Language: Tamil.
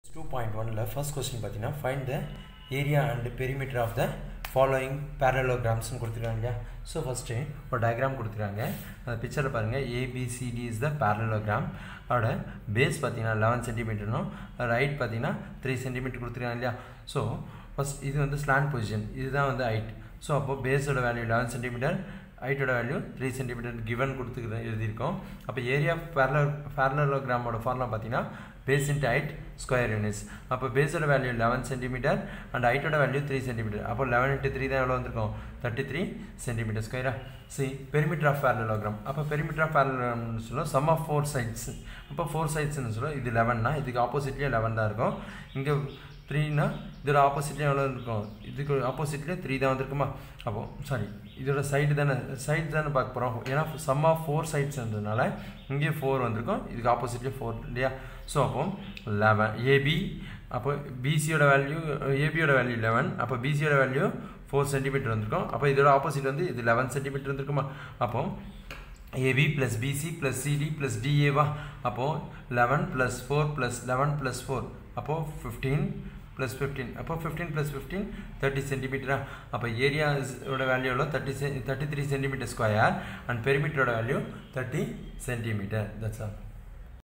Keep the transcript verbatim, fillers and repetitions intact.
two point one la first question pathina find the area and perimeter of the following parallelograms nu kuduthiranga. So first ஒரு diagram குடுத்திருக்காங்க. அந்த பிக்சர்ல பாருங்க A B C D is the parallelogram. அதோட பேஸ் பாத்தீங்கன்னா eleven centimeters னோ ரைட் பாத்தீங்கன்னா three centimeters குடுத்திருக்காங்க இல்லையா. So first இது வந்து slant position. இதுதான் வந்து height. So அப்போ பேஸோட வேல்யூ eleven centimeters, height ஓட வேல்யூ three centimeters given கொடுத்துக்கிற எழுதியிருக்கோம். அப்போ ஏரியா ஆஃப் parallel parallelogram ஓட ஃபார்முலா பாத்தீங்கன்னா base into height square units. அப்போ பேஸோட value eleven centimeters and height ஓட வேல்யூ three centimeters. அப்போ eleven into three தான் எவ்வளவு வந்திருக்கும்? thirty-three centimeters ஸ்கொயரா. See perimeter of parallelogram. அப்போ perimeter of parallelogram னு சொல்லுவோம் sum of four sides. அப்போ four sides னு சொல்லுவோம் இது eleven னா இதுக்கு ஆப்போசிட்லயே eleven தான் இருக்கும். இங்க three னா இதோட ஆப்போசிட்லயே எவ்வளவு இருக்கும்? இதுக்கு ஆப்போசிட்லயே three தான் வந்திருக்குமா? அப்போ சாரி இதோட சைடு தானே சைடு தானே பார்க்க போறோம். ஏன்னா sum of four sides ன்றதுனால இங்கே four வந்திருக்கும். இதுக்கு ஆப்போசிட்லயே four இல்லையா? சோ அப்போ eleven A B அப்போ B C யோட வேல்யூ A B யோட வேல்யூ eleven அப்போ B C யோட வேல்யூ four centimeters வந்திருக்கும். அப்போ இதோட ஆப்போசிட் வந்து இது eleven centimeters வந்திருக்குமா? அப்போ A B plus B C plus C D plus D A வா. அப்போ eleven plus four plus eleven plus four அப்போ fifteen plus fifteen அப்போ fifteen plus fifteen thirty centimeters. அப்போ ஏரியா ஓட வேல்யூ எவ்வளவு thirty thirty-three centimeters square and perimeter ஓட value thirty centimeters. That's all.